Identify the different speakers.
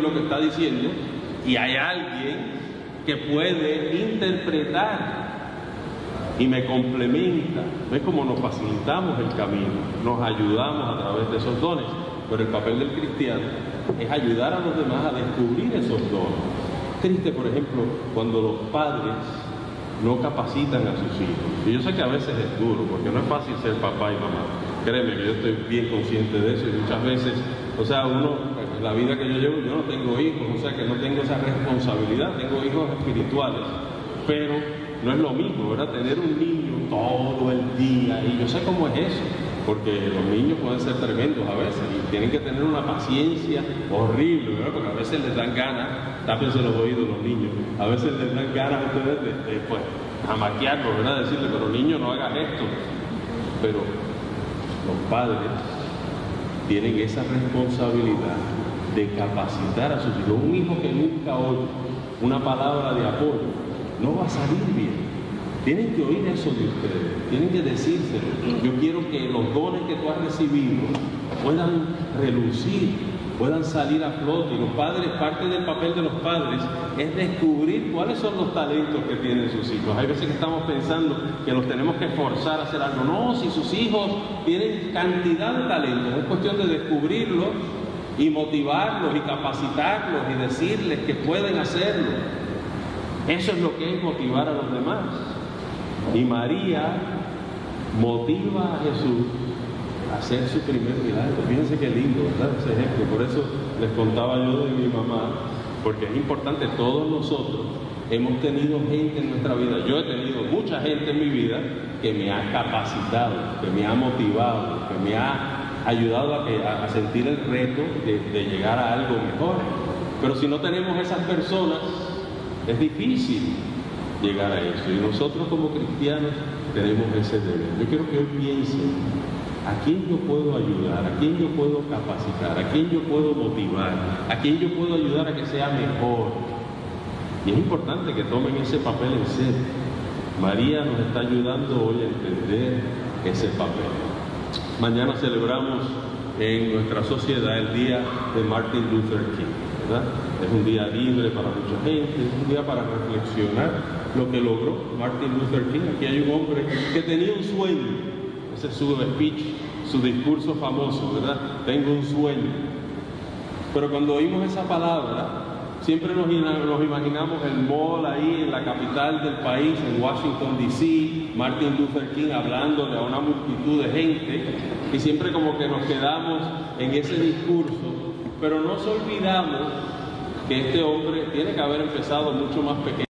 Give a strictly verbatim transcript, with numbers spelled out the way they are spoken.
Speaker 1: lo que está diciendo y hay alguien que puede interpretar y me complementa. ¿Ves cómo nos facilitamos el camino? Nos ayudamos a través de esos dones. Pero el papel del cristiano es ayudar a los demás a descubrir esos dones. Triste, por ejemplo, cuando los padres no capacitan a sus hijos. Y yo sé que a veces es duro, porque no es fácil ser papá y mamá. Créeme que yo estoy bien consciente de eso y muchas veces, o sea, uno, en la vida que yo llevo, yo no tengo hijos, o sea que no tengo esa responsabilidad, tengo hijos espirituales, pero no es lo mismo, ¿verdad? Tener un niño todo el día, y yo sé cómo es eso, porque los niños pueden ser tremendos a veces y tienen que tener una paciencia horrible, ¿verdad? Porque a veces les dan ganas, tápense los oídos los niños, a veces les dan ganas a ustedes de, de pues, jamaquearlos, ¿verdad? Decirle, pero niño, no hagas esto. Pero los padres tienen esa responsabilidad de capacitar a sus hijos. Un hijo que nunca oye una palabra de apoyo no va a salir bien. Tienen que oír eso de ustedes, tienen que decírselo. Yo quiero que los dones que tú has recibido puedan relucir, puedan salir a flote. Y los padres, parte del papel de los padres es descubrir cuáles son los talentos que tienen sus hijos. Hay veces que estamos pensando que los tenemos que forzar a hacer algo. No, si sus hijos tienen cantidad de talentos, es cuestión de descubrirlos y motivarlos y capacitarlos y decirles que pueden hacerlo. Eso es lo que es motivar a los demás. Y María motiva a Jesús a hacer su primer milagro. Fíjense qué lindo, ¿verdad? Ese ejemplo. Por eso les contaba yo de mi mamá, porque es importante. Todos nosotros hemos tenido gente en nuestra vida. Yo he tenido mucha gente en mi vida que me ha capacitado, que me ha motivado, que me ha ayudado a, que, a, a sentir el reto de, de llegar a algo mejor. Pero si no tenemos esas personas, es difícil llegar a eso. Y nosotros como cristianos tenemos ese deber. Yo quiero que hoy piensen, ¿a quién yo puedo ayudar? ¿A quién yo puedo capacitar? ¿A quién yo puedo motivar? ¿A quién yo puedo ayudar a que sea mejor? Y es importante que tomen ese papel en serio. María nos está ayudando hoy a entender ese papel. Mañana celebramos en nuestra sociedad el día de Martin Luther King, ¿verdad? Es un día libre para mucha gente, es un día para reflexionar lo que logró Martin Luther King. Aquí hay un hombre que tenía un sueño. Ese es su speech, su discurso famoso, ¿verdad? Tengo un sueño. Pero cuando oímos esa palabra, siempre nos, nos imaginamos el mall ahí en la capital del país, en Washington D C, Martin Luther King hablándole a una multitud de gente, y siempre como que nos quedamos en ese discurso, pero nos olvidamos que este hombre tiene que haber empezado mucho más pequeño.